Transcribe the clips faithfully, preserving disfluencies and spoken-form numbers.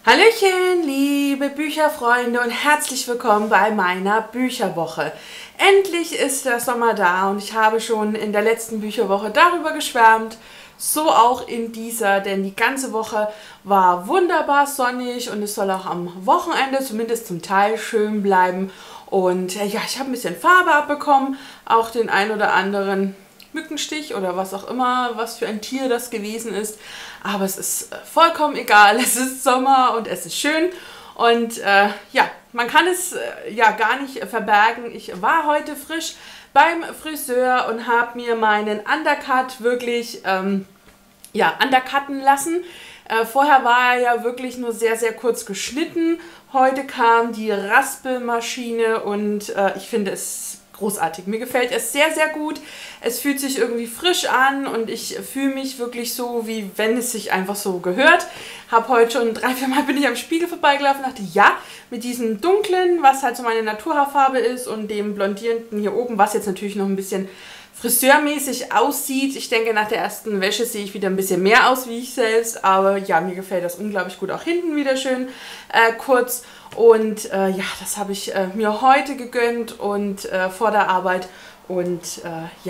Hallöchen, liebe Bücherfreunde und herzlich willkommen bei meiner Bücherwoche. Endlich ist der Sommer da und ich habe schon in der letzten Bücherwoche darüber geschwärmt, so auch in dieser, denn die ganze Woche war wunderbar sonnig und es soll auch am Wochenende zumindest zum Teil schön bleiben. Und ja, ich habe ein bisschen Farbe abbekommen, auch den ein oder anderen Mückenstich oder was auch immer, was für ein Tier das gewesen ist. Aber es ist vollkommen egal, es ist Sommer und es ist schön. Und äh, ja, man kann es äh, ja gar nicht verbergen. Ich war heute frisch beim Friseur und habe mir meinen Undercut wirklich ähm, ja, undercutten lassen. Äh, vorher war er ja wirklich nur sehr, sehr kurz geschnitten. Heute kam die Raspelmaschine und äh, ich finde es großartig. Mir gefällt es sehr, sehr gut. Es fühlt sich irgendwie frisch an und ich fühle mich wirklich so, wie wenn es sich einfach so gehört. Habe heute schon drei, vier Mal bin ich am Spiegel vorbeigelaufen und dachte, ja, mit diesem dunklen, was halt so meine Naturhaarfarbe ist und dem blondierenden hier oben, was jetzt natürlich noch ein bisschen friseurmäßig aussieht. Ich denke, nach der ersten Wäsche sehe ich wieder ein bisschen mehr aus wie ich selbst, aber ja, mir gefällt das unglaublich gut. Auch hinten wieder schön äh, kurz. Und äh, ja, das habe ich äh, mir heute gegönnt und äh, vor der Arbeit. Und äh, ja,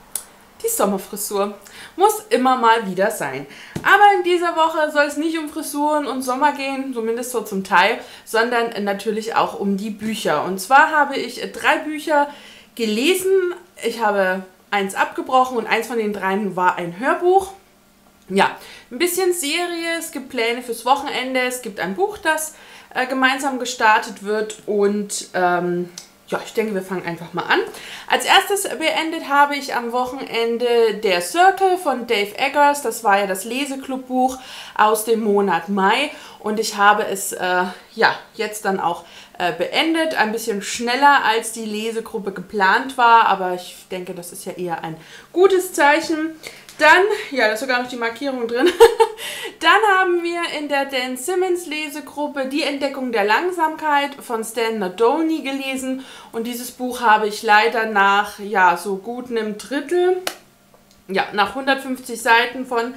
die Sommerfrisur muss immer mal wieder sein. Aber in dieser Woche soll es nicht um Frisuren und Sommer gehen, zumindest so zum Teil, sondern äh, natürlich auch um die Bücher. Und zwar habe ich äh, drei Bücher gelesen. Ich habe eins abgebrochen und eins von den dreien war ein Hörbuch. Ja, ein bisschen Serie, es gibt Pläne fürs Wochenende, es gibt ein Buch, das äh, gemeinsam gestartet wird und ähm, ja, ich denke, wir fangen einfach mal an. Als erstes beendet habe ich am Wochenende Der Circle von Dave Eggers. Das war ja das Leseclubbuch aus dem Monat Mai und ich habe es äh, ja jetzt dann auch äh, beendet. Ein bisschen schneller als die Lesegruppe geplant war, aber ich denke, das ist ja eher ein gutes Zeichen. Dann, ja, da ist sogar noch die Markierung drin. Dann haben wir in der Dan Simmons Lesegruppe Die Entdeckung der Langsamkeit von Stan Nadolny gelesen. Und dieses Buch habe ich leider nach, ja, so gut einem Drittel, ja, nach hundertfünfzig Seiten von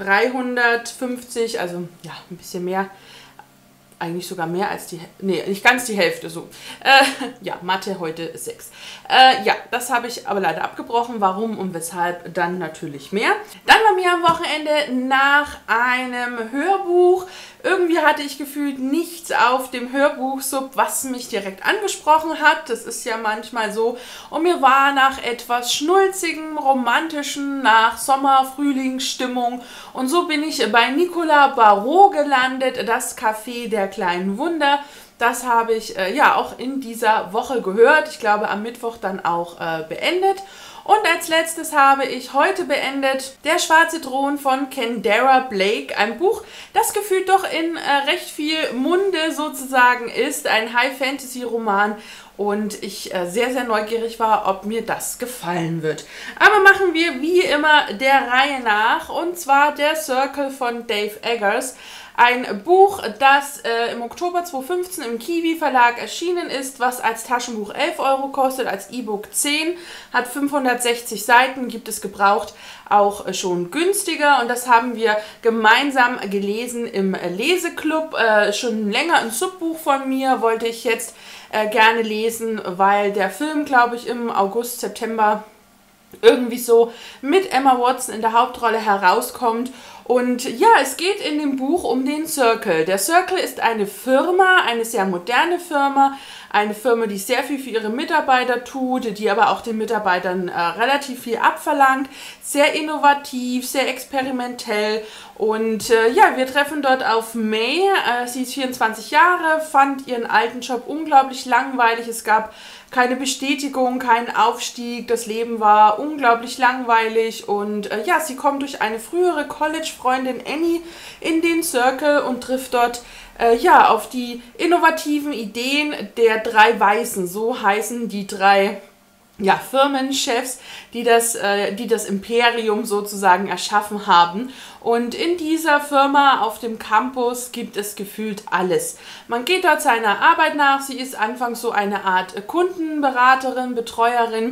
dreihundertfünfzig, also ja, ein bisschen mehr, eigentlich sogar mehr als die, nee, nicht ganz die Hälfte, so. Äh, ja, Mathe heute sechs. Äh, ja, das habe ich aber leider abgebrochen. Warum und weshalb dann natürlich mehr. Dann bei mir am Wochenende nach einem Hörbuch. Irgendwie hatte ich gefühlt nichts auf dem Hörbuch-Sub, was mich direkt angesprochen hat. Das ist ja manchmal so. Und mir war nach etwas schnulzigem, romantischen, nach Sommer-Frühlingsstimmung. Und so bin ich bei Nicolas Barrot gelandet, das Café der kleinen Wunder. Das habe ich äh, ja auch in dieser Woche gehört. Ich glaube am Mittwoch dann auch äh, beendet. Und als letztes habe ich heute beendet Der schwarze Thron von Kendare Blake. Ein Buch, das gefühlt doch in äh, recht viel Munde sozusagen ist. Ein High-Fantasy-Roman. Und ich äh, sehr, sehr neugierig war, ob mir das gefallen wird. Aber machen wir wie immer der Reihe nach. Und zwar Der Circle von Dave Eggers. Ein Buch, das äh, im Oktober zweitausendfünfzehn im Kiwi Verlag erschienen ist, was als Taschenbuch elf Euro kostet, als E-Book zehn, hat fünfhundertsechzig Seiten, gibt es gebraucht auch äh, schon günstiger. Und das haben wir gemeinsam gelesen im Leseclub. Äh, schon länger ein Subbuch von mir, wollte ich jetzt äh, gerne lesen, weil der Film, glaube ich, im August, September irgendwie so mit Emma Watson in der Hauptrolle herauskommt. Und ja, es geht in dem Buch um den Circle. Der Circle ist eine Firma, eine sehr moderne Firma, eine Firma, die sehr viel für ihre Mitarbeiter tut, die aber auch den Mitarbeitern äh, relativ viel abverlangt, sehr innovativ, sehr experimentell. Und äh, ja, wir treffen dort auf May, äh, sie ist vierundzwanzig Jahre, fand ihren alten Job unglaublich langweilig, es gab keine Bestätigung, keinen Aufstieg, das Leben war unglaublich langweilig und äh, ja, sie kommt durch eine frühere College-Freundin Annie in den Circle und trifft dort äh, ja, auf die innovativen Ideen der drei Weißen, so heißen die drei ja, Firmenchefs, die das, äh, die das Imperium sozusagen erschaffen haben. Und in dieser Firma auf dem Campus gibt es gefühlt alles. Man geht dort seiner Arbeit nach. Sie ist anfangs so eine Art Kundenberaterin, Betreuerin.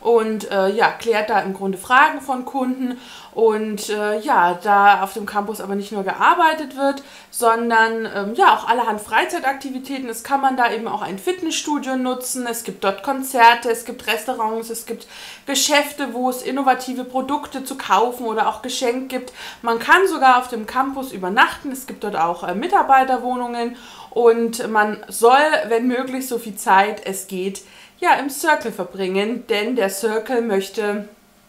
und äh, ja, klärt da im Grunde Fragen von Kunden. Und äh, ja, da auf dem Campus aber nicht nur gearbeitet wird, sondern ähm, ja auch allerhand Freizeitaktivitäten. Es kann man da eben auch ein Fitnessstudio nutzen. Es gibt dort Konzerte, es gibt Restaurants, es gibt Geschäfte, wo es innovative Produkte zu kaufen oder auch geschenkt gibt. Man kann sogar auf dem Campus übernachten. Es gibt dort auch äh, Mitarbeiterwohnungen und man soll, wenn möglich, so viel Zeit es geht, ja, im Circle verbringen, denn der Circle möchte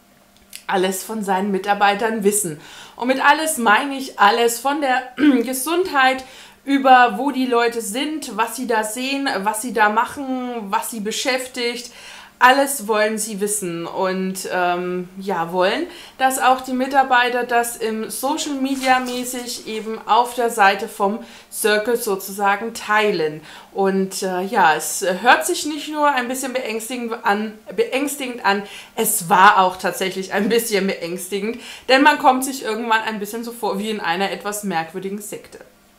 alles von seinen Mitarbeitern wissen. Und mit alles meine ich alles von der Gesundheit über wo die Leute sind, was sie da sehen, was sie da machen, was sie beschäftigt. Alles wollen sie wissen und ähm, ja, wollen, dass auch die Mitarbeiter das im Social Media mäßig eben auf der Seite vom Circle sozusagen teilen. Und äh, ja, es hört sich nicht nur ein bisschen beängstigend an, beängstigend an, es war auch tatsächlich ein bisschen beängstigend, denn man kommt sich irgendwann ein bisschen so vor wie in einer etwas merkwürdigen Sekte.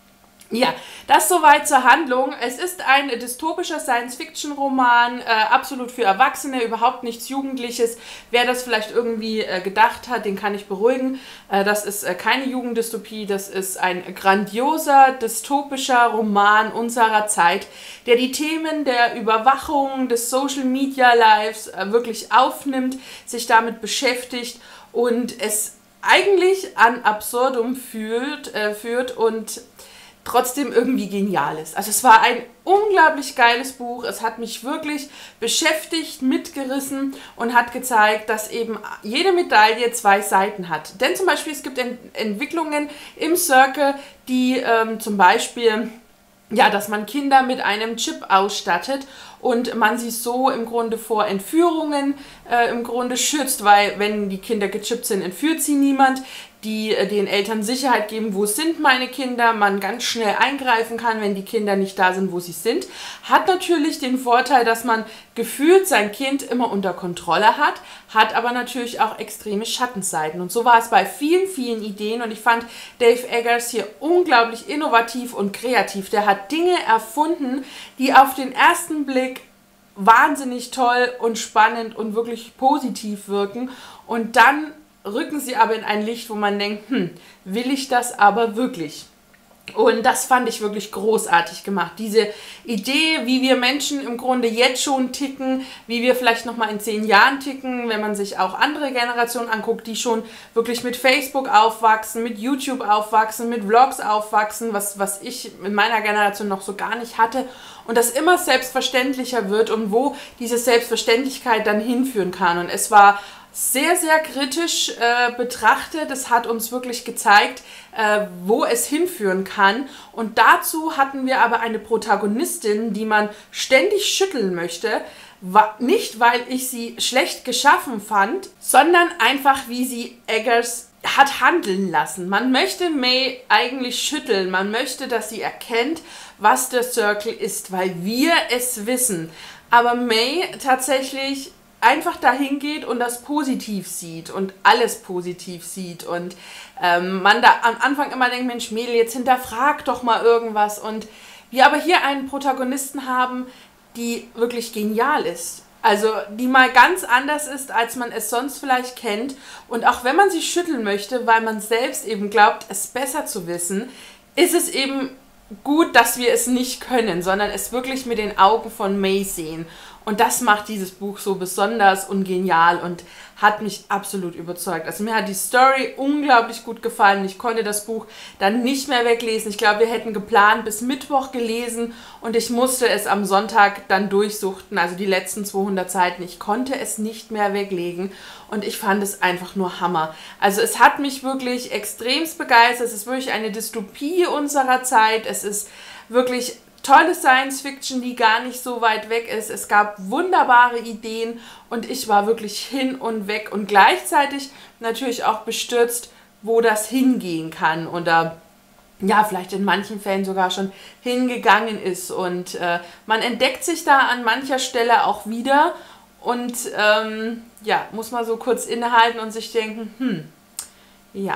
Ja, das soweit zur Handlung. Es ist ein dystopischer Science-Fiction-Roman, äh, absolut für Erwachsene, überhaupt nichts Jugendliches. Wer das vielleicht irgendwie äh, gedacht hat, den kann ich beruhigen. Äh, das ist äh, keine Jugenddystopie, das ist ein grandioser, dystopischer Roman unserer Zeit, der die Themen der Überwachung, des Social-Media-Lives äh, wirklich aufnimmt, sich damit beschäftigt und es eigentlich an Absurdum führt, äh, führt und trotzdem irgendwie genial ist. Also es war ein unglaublich geiles Buch. Es hat mich wirklich beschäftigt, mitgerissen und hat gezeigt, dass eben jede Medaille zwei Seiten hat. Denn zum Beispiel, es gibt Ent Entwicklungen im Circle, die ähm, zum Beispiel, ja, dass man Kinder mit einem Chip ausstattet und man sie so im Grunde vor Entführungen äh, im Grunde schützt, weil wenn die Kinder gechippt sind, entführt sie niemand, die äh, den Eltern Sicherheit geben, wo sind meine Kinder, man ganz schnell eingreifen kann, wenn die Kinder nicht da sind, wo sie sind. Hat natürlich den Vorteil, dass man gefühlt sein Kind immer unter Kontrolle hat, hat aber natürlich auch extreme Schattenseiten. Und so war es bei vielen, vielen Ideen und ich fand Dave Eggers hier unglaublich innovativ und kreativ. Der hat Dinge erfunden, die auf den ersten Blick wahnsinnig toll und spannend und wirklich positiv wirken und dann rücken sie aber in ein Licht, wo man denkt, hm, will ich das aber wirklich? Und das fand ich wirklich großartig gemacht. Diese Idee, wie wir Menschen im Grunde jetzt schon ticken, wie wir vielleicht nochmal in zehn Jahren ticken, wenn man sich auch andere Generationen anguckt, die schon wirklich mit Facebook aufwachsen, mit YouTube aufwachsen, mit Vlogs aufwachsen, was, was ich in meiner Generation noch so gar nicht hatte. Und das immer selbstverständlicher wird und wo diese Selbstverständlichkeit dann hinführen kann. Und es war sehr, sehr kritisch äh, betrachtet. Es hat uns wirklich gezeigt, äh, wo es hinführen kann. Und dazu hatten wir aber eine Protagonistin, die man ständig schütteln möchte. Nicht, weil ich sie schlecht geschaffen fand, sondern einfach, wie sie Eggers hat handeln lassen. Man möchte May eigentlich schütteln. Man möchte, dass sie erkennt, was der Circle ist, weil wir es wissen. Aber May tatsächlich einfach dahin geht und das positiv sieht und alles positiv sieht und ähm, man da am Anfang immer denkt, Mensch Mädel, jetzt hinterfrag doch mal irgendwas und wir aber hier einen Protagonisten haben, die wirklich genial ist. Also die mal ganz anders ist, als man es sonst vielleicht kennt und auch wenn man sie schütteln möchte, weil man selbst eben glaubt, es besser zu wissen, ist es eben gut, dass wir es nicht können, sondern es wirklich mit den Augen von May sehen. Und das macht dieses Buch so besonders und genial und hat mich absolut überzeugt. Also mir hat die Story unglaublich gut gefallen. Ich konnte das Buch dann nicht mehr weglesen. Ich glaube, wir hätten geplant bis Mittwoch gelesen und ich musste es am Sonntag dann durchsuchten, also die letzten zweihundert Seiten. Ich konnte es nicht mehr weglegen und ich fand es einfach nur Hammer. Also es hat mich wirklich extremst begeistert. Es ist wirklich eine Dystopie unserer Zeit. Es ist wirklich tolle Science-Fiction, die gar nicht so weit weg ist. Es gab wunderbare Ideen und ich war wirklich hin und weg und gleichzeitig natürlich auch bestürzt, wo das hingehen kann oder ja, vielleicht in manchen Fällen sogar schon hingegangen ist. Und äh, man entdeckt sich da an mancher Stelle auch wieder und ähm, ja, muss mal so kurz innehalten und sich denken, hm, ja.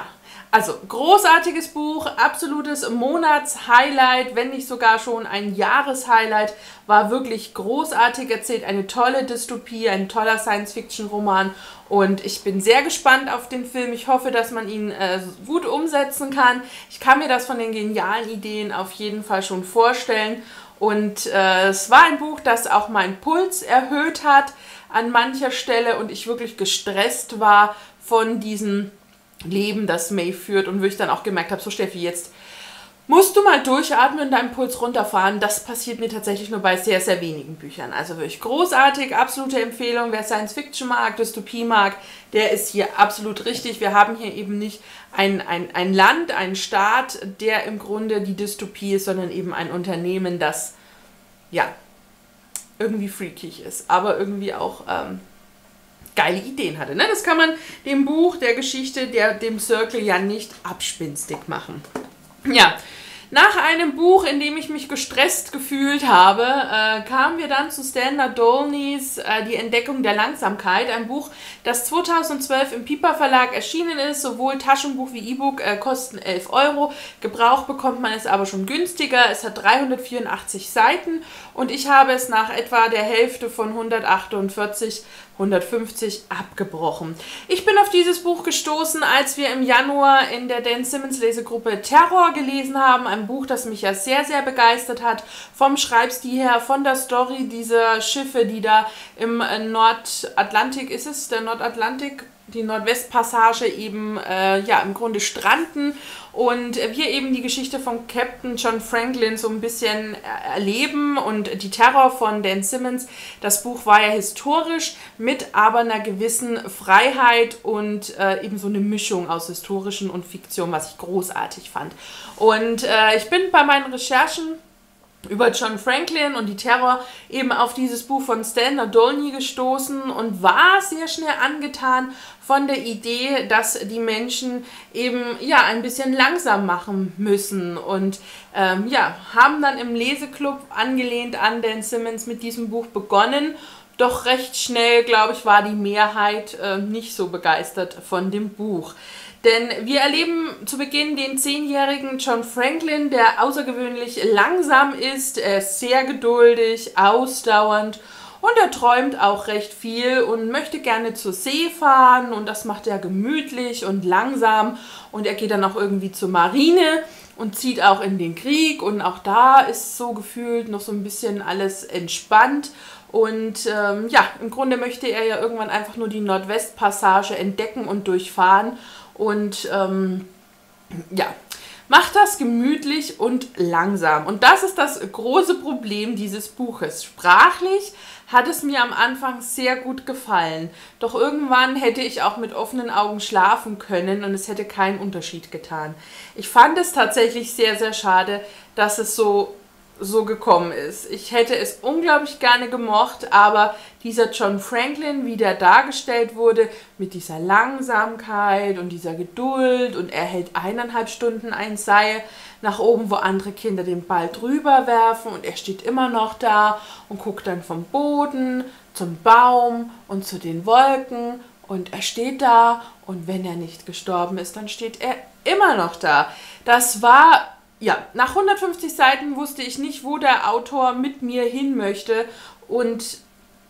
Also, großartiges Buch, absolutes Monatshighlight, wenn nicht sogar schon ein Jahreshighlight, war wirklich großartig, erzählt eine tolle Dystopie, ein toller Science-Fiction-Roman und ich bin sehr gespannt auf den Film. Ich hoffe, dass man ihn äh, gut umsetzen kann. Ich kann mir das von den genialen Ideen auf jeden Fall schon vorstellen und äh, es war ein Buch, das auch meinen Puls erhöht hat an mancher Stelle und ich wirklich gestresst war von diesem Leben, das Maeve führt und wo ich dann auch gemerkt habe, so Steffi, jetzt musst du mal durchatmen und deinen Puls runterfahren. Das passiert mir tatsächlich nur bei sehr, sehr wenigen Büchern. Also wirklich großartig, absolute Empfehlung. Wer Science Fiction mag, Dystopie mag, der ist hier absolut richtig. Wir haben hier eben nicht ein, ein, ein Land, einen Staat, der im Grunde die Dystopie ist, sondern eben ein Unternehmen, das ja irgendwie freakig ist, aber irgendwie auch ähm, geile Ideen hatte. Ne? Das kann man dem Buch, der Geschichte, der, dem Circle ja nicht abspinstig machen. Ja, nach einem Buch, in dem ich mich gestresst gefühlt habe, äh, kamen wir dann zu Stella Dolnys äh, Die Entdeckung der Langsamkeit. Ein Buch, das zweitausendzwölf im Piper Verlag erschienen ist. Sowohl Taschenbuch wie E-Book äh, kosten elf Euro. Gebraucht bekommt man es aber schon günstiger. Es hat dreihundertvierundachtzig Seiten und ich habe es nach etwa der Hälfte von hundertachtundvierzig, hundertfünfzig abgebrochen. Ich bin auf dieses Buch gestoßen, als wir im Januar in der Dan Simmons Lesegruppe Terror gelesen haben. Ein Buch, das mich ja sehr, sehr begeistert hat. Vom Schreibstil her, von der Story dieser Schiffe, die da im Nordatlantik, ist es der Nordatlantik? Die Nordwestpassage eben, äh, ja, im Grunde stranden und wir eben die Geschichte von Captain John Franklin so ein bisschen erleben und die Terror von Dan Simmons. Das Buch war ja historisch mit aber einer gewissen Freiheit und äh, eben so eine Mischung aus historischen und Fiktion, was ich großartig fand. Und äh, ich bin bei meinen Recherchen über John Franklin und die Terror eben auf dieses Buch von Stella Dolny gestoßen und war sehr schnell angetan von der Idee, dass die Menschen eben ja ein bisschen langsam machen müssen und ähm, ja, haben dann im Leseklub angelehnt an Dan Simmons mit diesem Buch begonnen. Doch recht schnell, glaube ich, war die Mehrheit äh, nicht so begeistert von dem Buch. Denn wir erleben zu Beginn den zehnjährigen John Franklin, der außergewöhnlich langsam ist, er ist sehr geduldig, ausdauernd und er träumt auch recht viel und möchte gerne zur See fahren und das macht er gemütlich und langsam und er geht dann auch irgendwie zur Marine und zieht auch in den Krieg und auch da ist so gefühlt noch so ein bisschen alles entspannt. Und ähm, ja, im Grunde möchte er ja irgendwann einfach nur die Nordwestpassage entdecken und durchfahren. Und ähm, ja, macht das gemütlich und langsam. Und das ist das große Problem dieses Buches. Sprachlich hat es mir am Anfang sehr gut gefallen. Doch irgendwann hätte ich auch mit offenen Augen schlafen können und es hätte keinen Unterschied getan. Ich fand es tatsächlich sehr, sehr schade, dass es so so gekommen ist. Ich hätte es unglaublich gerne gemocht, aber dieser John Franklin, wie der dargestellt wurde, mit dieser Langsamkeit und dieser Geduld und er hält eineinhalb Stunden ein Seil nach oben, wo andere Kinder den Ball drüber werfen und er steht immer noch da und guckt dann vom Boden zum Baum und zu den Wolken und er steht da und wenn er nicht gestorben ist, dann steht er immer noch da. Das war Ja, nach hundertfünfzig Seiten wusste ich nicht, wo der Autor mit mir hin möchte und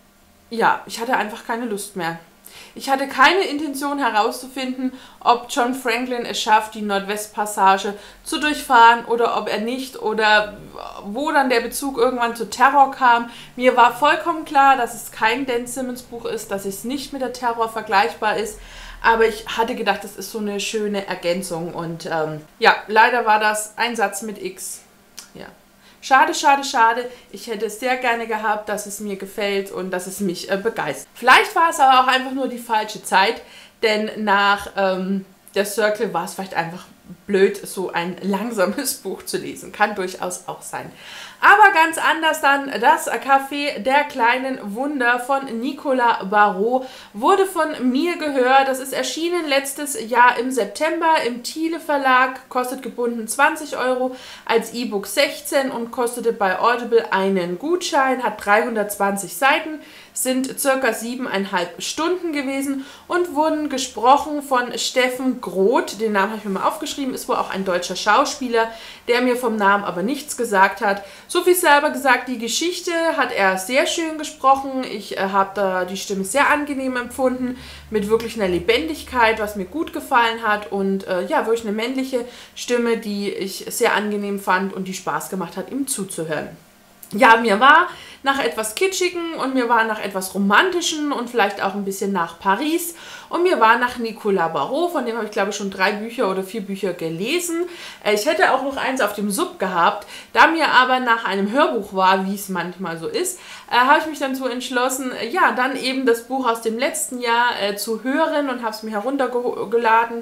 ja, ich hatte einfach keine Lust mehr. Ich hatte keine Intention herauszufinden, ob John Franklin es schafft, die Nordwestpassage zu durchfahren oder ob er nicht oder wo dann der Bezug irgendwann zu Terror kam. Mir war vollkommen klar, dass es kein Dan Simmons Buch ist, dass es nicht mit der Terror vergleichbar ist. Aber ich hatte gedacht, das ist so eine schöne Ergänzung. Und ähm, ja, leider war das ein Satz mit X. Ja. Schade, schade, schade. Ich hätte es sehr gerne gehabt, dass es mir gefällt und dass es mich äh, begeistert. Vielleicht war es aber auch einfach nur die falsche Zeit, denn nach ähm, der Circle war es vielleicht einfach blöd, so ein langsames Buch zu lesen. Kann durchaus auch sein. Aber ganz anders dann, das Café der kleinen Wunder von Nicolas Barrot wurde von mir gehört. Das ist erschienen letztes Jahr im September im Thiele Verlag, kostet gebunden zwanzig Euro, als E-Book sechzehn und kostete bei Audible einen Gutschein, hat dreihundertzwanzig Seiten, sind circa siebeneinhalb Stunden gewesen und wurden gesprochen von Steffen Groth. Den Namen habe ich mir mal aufgeschrieben, ist wohl auch ein deutscher Schauspieler, der mir vom Namen aber nichts gesagt hat. So viel selber gesagt, die Geschichte hat er sehr schön gesprochen. Ich äh, habe da die Stimme sehr angenehm empfunden, mit wirklich einer Lebendigkeit, was mir gut gefallen hat und äh, ja, wirklich eine männliche Stimme, die ich sehr angenehm fand und die Spaß gemacht hat, ihm zuzuhören. Ja, mir war nach etwas Kitschigen und mir war nach etwas Romantischen und vielleicht auch ein bisschen nach Paris und mir war nach Nicolas Barrot, von dem habe ich glaube ich schon drei Bücher oder vier Bücher gelesen. Ich hätte auch noch eins auf dem Sub gehabt, da mir aber nach einem Hörbuch war, wie es manchmal so ist, äh, habe ich mich dann so entschlossen, äh, ja, dann eben das Buch aus dem letzten Jahr äh, zu hören und habe es mir heruntergeladen.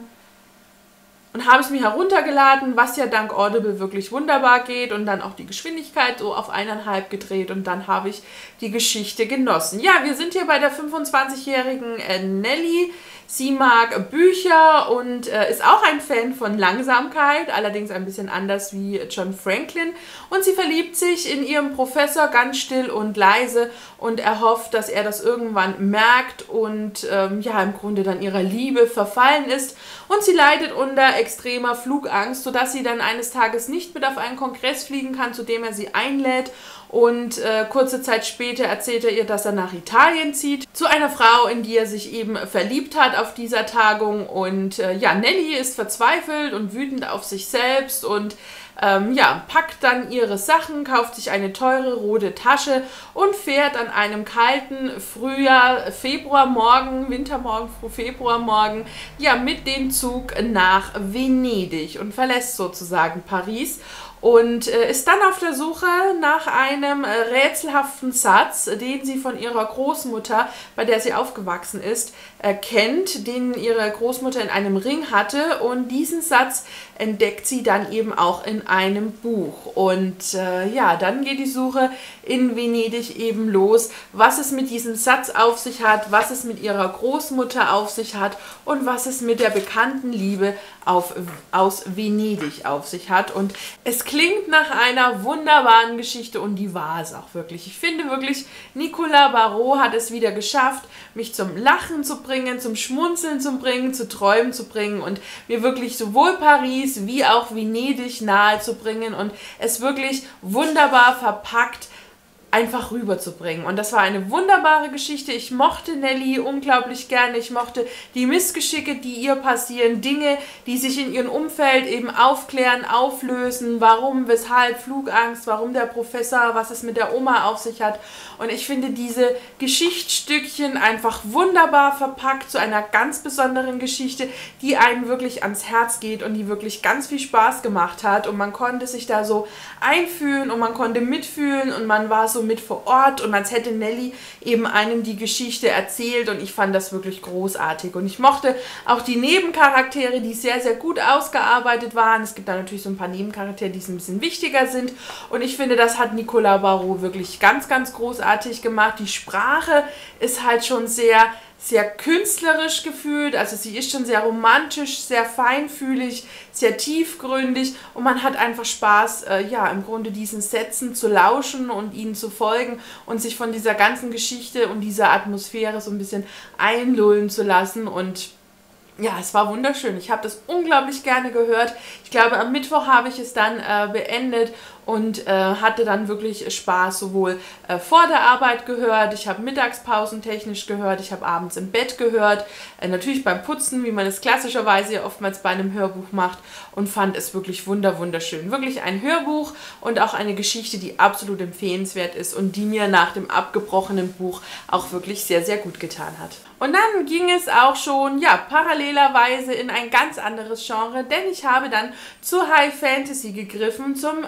Und habe es mir heruntergeladen, was ja dank Audible wirklich wunderbar geht und dann auch die Geschwindigkeit so auf eineinhalb gedreht und dann habe ich die Geschichte genossen. Ja, wir sind hier bei der fünfundzwanzigjährigen äh, Nelly. Sie mag Bücher und äh, ist auch ein Fan von Langsamkeit, allerdings ein bisschen anders wie John Franklin. Und sie verliebt sich in ihren Professor ganz still und leise und erhofft, dass er das irgendwann merkt und ähm, ja, im Grunde dann ihrer Liebe verfallen ist. Und sie leidet unter extremer Flugangst, sodass sie dann eines Tages nicht mit auf einen Kongress fliegen kann, zu dem er sie einlädt. Und äh, kurze Zeit später erzählt er ihr, dass er nach Italien zieht, zu einer Frau, in die er sich eben verliebt hat auf dieser Tagung. Und äh, ja, Nelly ist verzweifelt und wütend auf sich selbst und ähm, ja, packt dann ihre Sachen, kauft sich eine teure rote Tasche und fährt an einem kalten Frühjahr, Februarmorgen, Wintermorgen, Februarmorgen, ja, mit dem Zug nach Venedig und verlässt sozusagen Paris. Und äh, ist dann auf der Suche nach einem äh, rätselhaften Satz, den sie von ihrer Großmutter, bei der sie aufgewachsen ist, äh, kennt, den ihre Großmutter in einem Ring hatte. Und diesen Satz entdeckt sie dann eben auch in einem Buch. Und äh, ja, dann geht die Suche in Venedig eben los, was es mit diesem Satz auf sich hat, was es mit ihrer Großmutter auf sich hat und was es mit der bekannten Liebe auf, aus Venedig auf sich hat. Und es klingt nach einer wunderbaren Geschichte und die war es auch wirklich. Ich finde wirklich, Nicolas Barrot hat es wieder geschafft, mich zum Lachen zu bringen, zum Schmunzeln zu bringen, zu Träumen zu bringen und mir wirklich sowohl Paris wie auch Venedig nahe zu bringen und es wirklich wunderbar verpackt einfach rüberzubringen. Und das war eine wunderbare Geschichte. Ich mochte Nelly unglaublich gerne. Ich mochte die Missgeschicke, die ihr passieren, Dinge, die sich in ihrem Umfeld eben aufklären, auflösen, warum, weshalb, Flugangst, warum der Professor, was es mit der Oma auf sich hat. Und ich finde diese Geschichtsstückchen einfach wunderbar verpackt zu einer ganz besonderen Geschichte, die einem wirklich ans Herz geht und die wirklich ganz viel Spaß gemacht hat. Und man konnte sich da so einfühlen und man konnte mitfühlen und man war so mit vor Ort und als hätte Nelly eben einem die Geschichte erzählt und ich fand das wirklich großartig und ich mochte auch die Nebencharaktere, die sehr, sehr gut ausgearbeitet waren. Es gibt da natürlich so ein paar Nebencharaktere, die ein bisschen wichtiger sind und ich finde, das hat Nicolas Barrot wirklich ganz, ganz großartig gemacht. Die Sprache ist halt schon sehr sehr künstlerisch gefühlt, also sie ist schon sehr romantisch, sehr feinfühlig, sehr tiefgründig und man hat einfach Spaß, äh, ja, im Grunde diesen Sätzen zu lauschen und ihnen zu folgen und sich von dieser ganzen Geschichte und dieser Atmosphäre so ein bisschen einlullen zu lassen und ja, es war wunderschön. Ich habe das unglaublich gerne gehört. Ich glaube, am Mittwoch habe ich es dann äh, beendet und äh, hatte dann wirklich Spaß, sowohl äh, vor der Arbeit gehört, ich habe Mittagspausen technisch gehört, ich habe abends im Bett gehört, äh, natürlich beim Putzen, wie man es klassischerweise oftmals bei einem Hörbuch macht und fand es wirklich wunder wunderschön. Wirklich ein Hörbuch und auch eine Geschichte, die absolut empfehlenswert ist und die mir nach dem abgebrochenen Buch auch wirklich sehr, sehr gut getan hat. Und dann ging es auch schon, ja, parallelerweise in ein ganz anderes Genre, denn ich habe dann zur High Fantasy gegriffen, zum schwarzen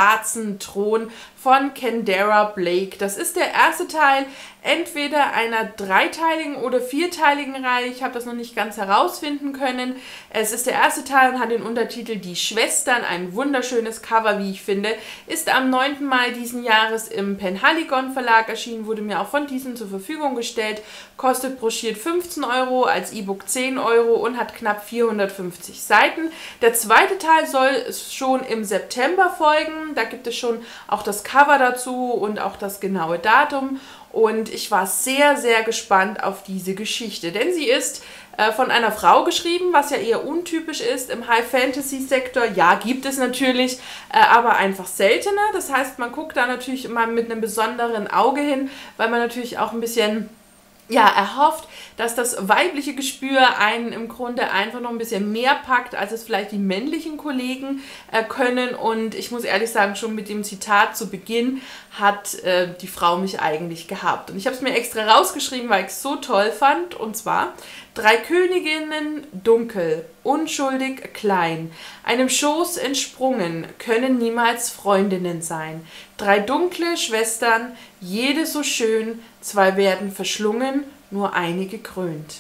Schwarzen Thron von Kendera Blake. Das ist der erste Teil entweder einer dreiteiligen oder vierteiligen Reihe. Ich habe das noch nicht ganz herausfinden können. Es ist der erste Teil und hat den Untertitel Die Schwestern. Ein wunderschönes Cover, wie ich finde. Ist am neunten Mai diesen Jahres im Penhaligon Verlag erschienen, wurde mir auch von diesem zur Verfügung gestellt. Kostet broschiert fünfzehn Euro, als E-Book zehn Euro und hat knapp vierhundertfünfzig Seiten. Der zweite Teil soll schon im September folgen. Da gibt es schon auch das Cover dazu und auch das genaue Datum. Und ich war sehr, sehr gespannt auf diese Geschichte, denn sie ist äh, von einer Frau geschrieben, was ja eher untypisch ist im High-Fantasy-Sektor. Ja, gibt es natürlich, äh, aber einfach seltener. Das heißt, man guckt da natürlich immer mit einem besonderen Auge hin, weil man natürlich auch ein bisschen ja, erhofft, dass das weibliche Gespür einen im Grunde einfach noch ein bisschen mehr packt, als es vielleicht die männlichen Kollegen äh, können. Und ich muss ehrlich sagen, schon mit dem Zitat zu Beginn hat äh, die Frau mich eigentlich gehabt. Und ich habe es mir extra rausgeschrieben, weil ich es so toll fand. Und zwar: Drei Königinnen dunkel, unschuldig klein, einem Schoß entsprungen, können niemals Freundinnen sein. Drei dunkle Schwestern, jede so schön, zwei werden verschlungen, nur eine gekrönt.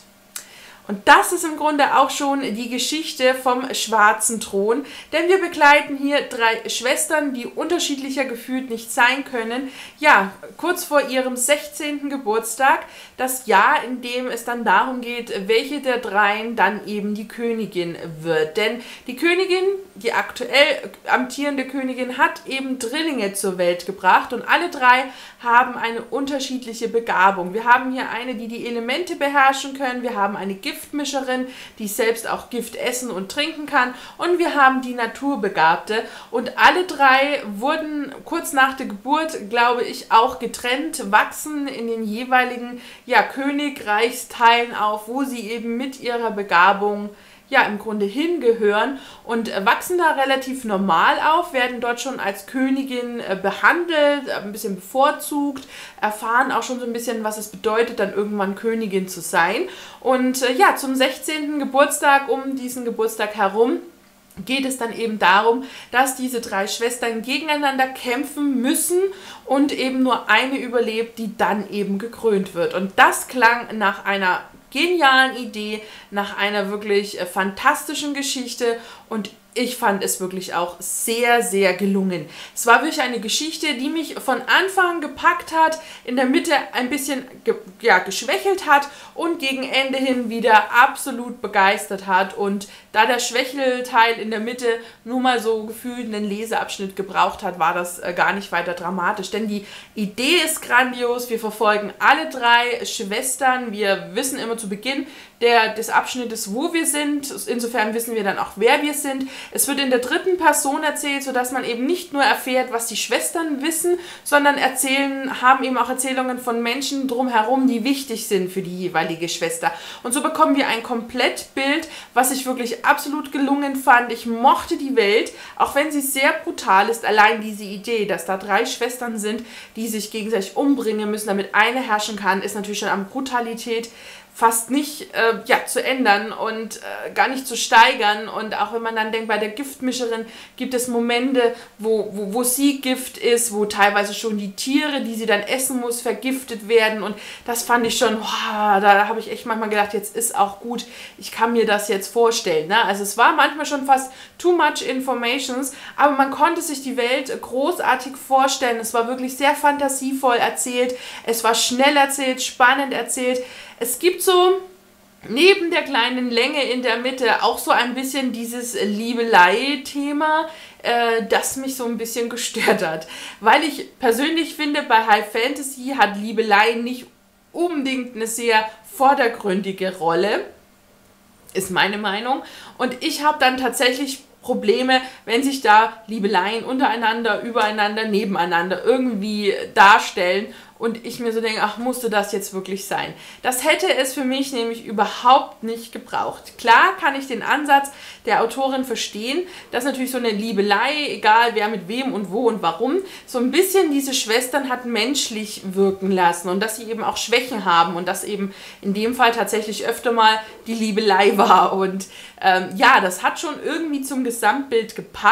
Und das ist im Grunde auch schon die Geschichte vom Schwarzen Thron, denn wir begleiten hier drei Schwestern, die unterschiedlicher gefühlt nicht sein können. Ja, kurz vor ihrem sechzehnten Geburtstag, das Jahr, in dem es dann darum geht, welche der dreien dann eben die Königin wird. Denn die Königin, die aktuell amtierende Königin, hat eben Drillinge zur Welt gebracht und alle drei haben eine unterschiedliche Begabung. Wir haben hier eine, die die Elemente beherrschen können, wir haben eine Giftmischerin, die selbst auch Gift essen und trinken kann, und wir haben die Naturbegabte, und alle drei wurden kurz nach der Geburt, glaube ich, auch getrennt, wachsen in den jeweiligen ja, Königreichsteilen auf, wo sie eben mit ihrer Begabung ja im Grunde hingehören, und wachsen da relativ normal auf, werden dort schon als Königin äh, behandelt, ein bisschen bevorzugt, erfahren auch schon so ein bisschen, was es bedeutet, dann irgendwann Königin zu sein. Und äh, ja, zum sechzehnten Geburtstag, um diesen Geburtstag herum, geht es dann eben darum, dass diese drei Schwestern gegeneinander kämpfen müssen und eben nur eine überlebt, die dann eben gekrönt wird. Und das klang nach einer genialen Idee, nach einer wirklich äh, fantastischen Geschichte, und ich fand es wirklich auch sehr, sehr gelungen. Es war wirklich eine Geschichte, die mich von Anfang gepackt hat, in der Mitte ein bisschen ge ja, geschwächelt hat und gegen Ende hin wieder absolut begeistert hat. Und da der Schwächelteil in der Mitte nur mal so gefühlt einen Leseabschnitt gebraucht hat, war das äh, gar nicht weiter dramatisch. Denn die Idee ist grandios. Wir verfolgen alle drei Schwestern. Wir wissen immer zu Beginn der, des Abschnittes, wo wir sind. Insofern wissen wir dann auch, wer wir sind. Es wird in der dritten Person erzählt, sodass man eben nicht nur erfährt, was die Schwestern wissen, sondern erzählen, haben eben auch Erzählungen von Menschen drumherum, die wichtig sind für die jeweilige Schwester. Und so bekommen wir ein Komplettbild, was ich wirklich absolut gelungen fand. Ich mochte die Welt, auch wenn sie sehr brutal ist. Allein diese Idee, dass da drei Schwestern sind, die sich gegenseitig umbringen müssen, damit eine herrschen kann, ist natürlich schon an Brutalität fast nicht äh, ja, zu ändern und äh, gar nicht zu steigern. Und auch wenn man dann denkt, bei der Giftmischerin gibt es Momente, wo, wo, wo sie Gift ist, wo teilweise schon die Tiere, die sie dann essen muss, vergiftet werden. Und das fand ich schon, wow, da habe ich echt manchmal gedacht, jetzt ist auch gut, ich kann mir das jetzt vorstellen. Ne? Also es war manchmal schon fast too much informations, aber man konnte sich die Welt großartig vorstellen. Es war wirklich sehr fantasievoll erzählt, es war schnell erzählt, spannend erzählt. Es gibt so neben der kleinen Länge in der Mitte auch so ein bisschen dieses Liebelei-Thema, äh, das mich so ein bisschen gestört hat. Weil ich persönlich finde, bei High Fantasy hat Liebelei nicht unbedingt eine sehr vordergründige Rolle, ist meine Meinung. Und ich habe dann tatsächlich Probleme, wenn sich da Liebeleien untereinander, übereinander, nebeneinander irgendwie darstellen und ich mir so denke, ach, musste das jetzt wirklich sein? Das hätte es für mich nämlich überhaupt nicht gebraucht. Klar kann ich den Ansatz der Autorin verstehen, dass natürlich so eine Liebelei, egal wer mit wem und wo und warum, so ein bisschen diese Schwestern hat menschlich wirken lassen und dass sie eben auch Schwächen haben und dass eben in dem Fall tatsächlich öfter mal die Liebelei war. Und ähm, ja, das hat schon irgendwie zum Gesamtbild gepasst,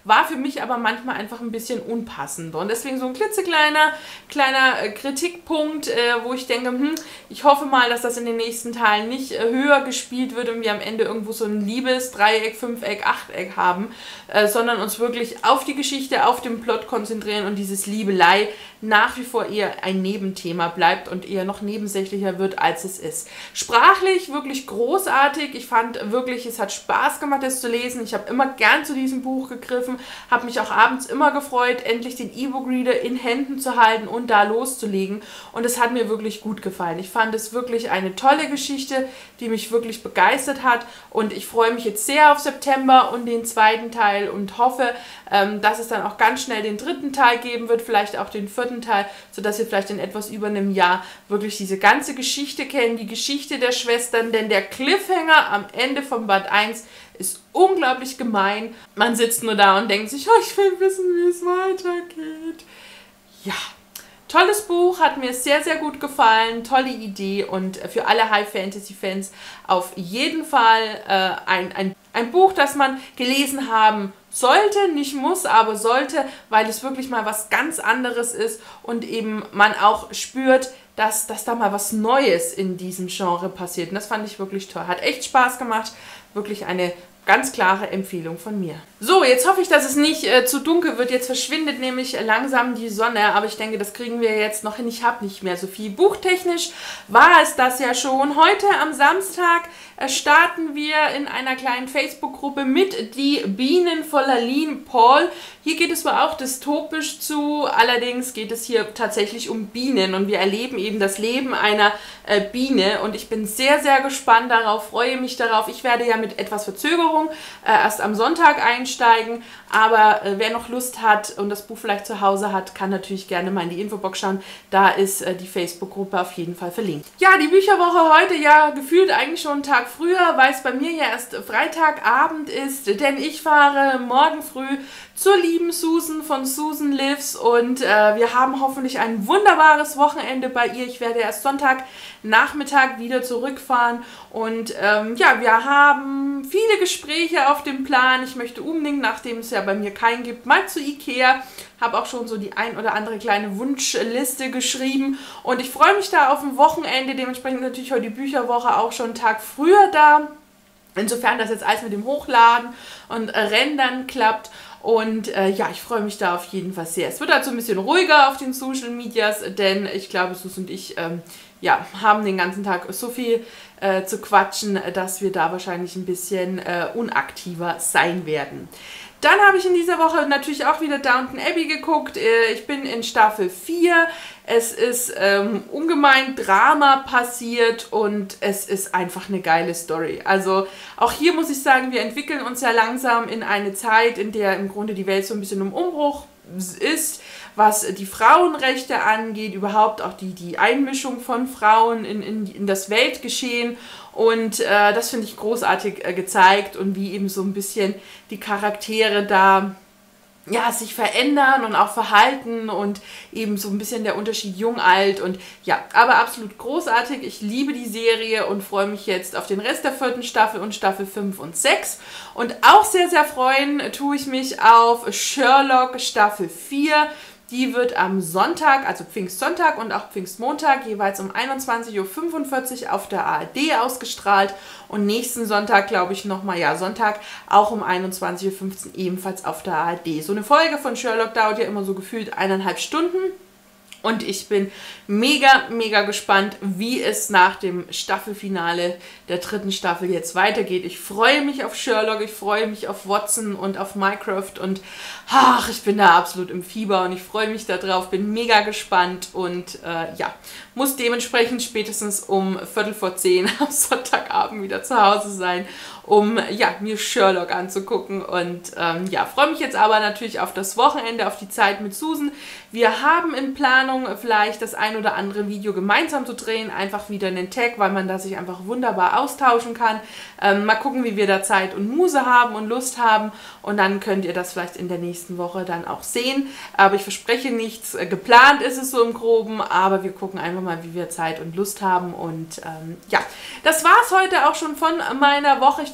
war für mich aber manchmal einfach ein bisschen unpassend. Und deswegen so ein klitzekleiner kleiner äh, Kritikpunkt, äh, wo ich denke, hm, ich hoffe mal, dass das in den nächsten Teilen nicht äh, höher gespielt wird und wir am Ende irgendwo so ein Liebes Dreieck, Fünfeck, Achteck haben, äh, sondern uns wirklich auf die Geschichte, auf den Plot konzentrieren und dieses Liebelei nach wie vor eher ein Nebenthema bleibt und eher noch nebensächlicher wird, als es ist. Sprachlich wirklich großartig. Ich fand wirklich, es hat Spaß gemacht, das zu lesen. Ich habe immer gern zu diesem Buch gegriffen, habe mich auch abends immer gefreut, endlich den E-Book-Reader in Händen zu halten und da loszulegen. Und es hat mir wirklich gut gefallen. Ich fand es wirklich eine tolle Geschichte, die mich wirklich begeistert hat. Und ich freue mich jetzt sehr auf September und den zweiten Teil und hoffe, ähm, dass es dann auch ganz schnell den dritten Teil geben wird, vielleicht auch den vierten Teil, sodass wir vielleicht in etwas über einem Jahr wirklich diese ganze Geschichte kennen, die Geschichte der Schwestern, denn der Cliffhanger am Ende von Band eins ist unglaublich gemein. Man sitzt nur da und denkt sich, oh, ich will wissen, wie es weitergeht. Ja, tolles Buch, hat mir sehr, sehr gut gefallen, tolle Idee und für alle High-Fantasy-Fans auf jeden Fall äh, ein, ein, ein Buch, das man gelesen haben sollte, nicht muss, aber sollte, weil es wirklich mal was ganz anderes ist und eben man auch spürt, dass, dass da mal was Neues in diesem Genre passiert. Und das fand ich wirklich toll. Hat echt Spaß gemacht. Wirklich eine ganz klare Empfehlung von mir. So, jetzt hoffe ich, dass es nicht äh, zu dunkel wird. Jetzt verschwindet nämlich langsam die Sonne, aber ich denke, das kriegen wir jetzt noch hin. Ich habe nicht mehr so viel. Buchtechnisch war es das ja schon. Heute am Samstag äh, starten wir in einer kleinen Facebook-Gruppe mit Die Bienen von Laline Paul. Hier geht es zwar auch dystopisch zu, allerdings geht es hier tatsächlich um Bienen und wir erleben eben das Leben einer äh, Biene und ich bin sehr, sehr gespannt darauf, freue mich darauf. Ich werde ja mit etwas Verzögerung äh, erst am Sonntag einsteigen, aber äh, wer noch Lust hat und das Buch vielleicht zu Hause hat, kann natürlich gerne mal in die Infobox schauen. Da ist äh, die Facebook-Gruppe auf jeden Fall verlinkt. Ja, die Bücherwoche heute ja gefühlt eigentlich schon einen Tag früher, weil es bei mir ja erst Freitagabend ist, denn ich fahre morgen früh zur lieben Susan von Susan Lives und äh, wir haben hoffentlich ein wunderbares Wochenende bei ihr. Ich werde erst Sonntagnachmittag wieder zurückfahren und ähm, ja, wir haben viele Gespräche auf dem Plan. Ich möchte unbedingt, nachdem es ja bei mir keinen gibt, mal zu Ikea. Habe auch schon so die ein oder andere kleine Wunschliste geschrieben und ich freue mich da auf ein Wochenende. Dementsprechend natürlich heute die Bücherwoche auch schon einen Tag früher da. Insofern das jetzt alles mit dem Hochladen und Rendern klappt. Und äh, ja, ich freue mich da auf jeden Fall sehr. Es wird halt so ein bisschen ruhiger auf den Social Medias, denn ich glaube, Sus und ich ähm, ja, haben den ganzen Tag so viel äh, zu quatschen, dass wir da wahrscheinlich ein bisschen äh, unaktiver sein werden. Dann habe ich in dieser Woche natürlich auch wieder Downton Abbey geguckt. Ich bin in Staffel vier. Es ist ähm, ungemein Drama passiert und es ist einfach eine geile Story. Also auch hier muss ich sagen, wir entwickeln uns ja langsam in eine Zeit, in der im Grunde die Welt so ein bisschen im Umbruch ist, was die Frauenrechte angeht, überhaupt auch die, die Einmischung von Frauen in, in, in das Weltgeschehen. Und äh, das finde ich großartig äh, gezeigt und wie eben so ein bisschen die Charaktere da ja, sich verändern und auch verhalten und eben so ein bisschen der Unterschied jung-alt und ja, aber absolut großartig. Ich liebe die Serie und freue mich jetzt auf den Rest der vierten Staffel und Staffel fünf und sechs. Und auch sehr, sehr freuen tue ich mich auf Sherlock Staffel vier. Die wird am Sonntag, also Pfingstsonntag und auch Pfingstmontag, jeweils um einundzwanzig Uhr fünfundvierzig auf der A R D ausgestrahlt. Und nächsten Sonntag, glaube ich, nochmal, ja, Sonntag, auch um einundzwanzig Uhr fünfzehn ebenfalls auf der A R D. So eine Folge von Sherlock dauert ja immer so gefühlt eineinhalb Stunden. Und ich bin mega, mega gespannt, wie es nach dem Staffelfinale der dritten Staffel jetzt weitergeht. Ich freue mich auf Sherlock, ich freue mich auf Watson und auf Mycroft und ach, ich bin da absolut im Fieber und ich freue mich darauf, bin mega gespannt und äh, ja, muss dementsprechend spätestens um Viertel vor zehn am Sonntagabend wieder zu Hause sein, um ja, mir Sherlock anzugucken und ähm, ja, freue mich jetzt aber natürlich auf das Wochenende, auf die Zeit mit Susan. Wir haben in Planung vielleicht das ein oder andere Video gemeinsam zu drehen, einfach wieder einen Tag, weil man da sich einfach wunderbar austauschen kann. Ähm, mal gucken, wie wir da Zeit und Muse haben und Lust haben und dann könnt ihr das vielleicht in der nächsten Woche dann auch sehen. Aber ich verspreche nichts, geplant ist es so im Groben, aber wir gucken einfach mal, wie wir Zeit und Lust haben und ähm, ja, das war es heute auch schon von meiner Woche. Ich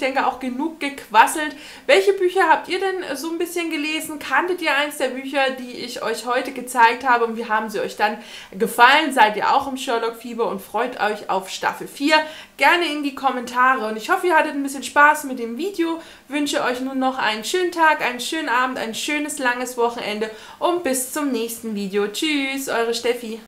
denke auch genug gequasselt. Welche Bücher habt ihr denn so ein bisschen gelesen? Kanntet ihr eins der Bücher, die ich euch heute gezeigt habe? Und wie haben sie euch dann gefallen? Seid ihr auch im Sherlock-Fieber und freut euch auf Staffel vier? Gerne in die Kommentare. Und ich hoffe, ihr hattet ein bisschen Spaß mit dem Video. Wünsche euch nun noch einen schönen Tag, einen schönen Abend, ein schönes langes Wochenende und bis zum nächsten Video. Tschüss, eure Steffi.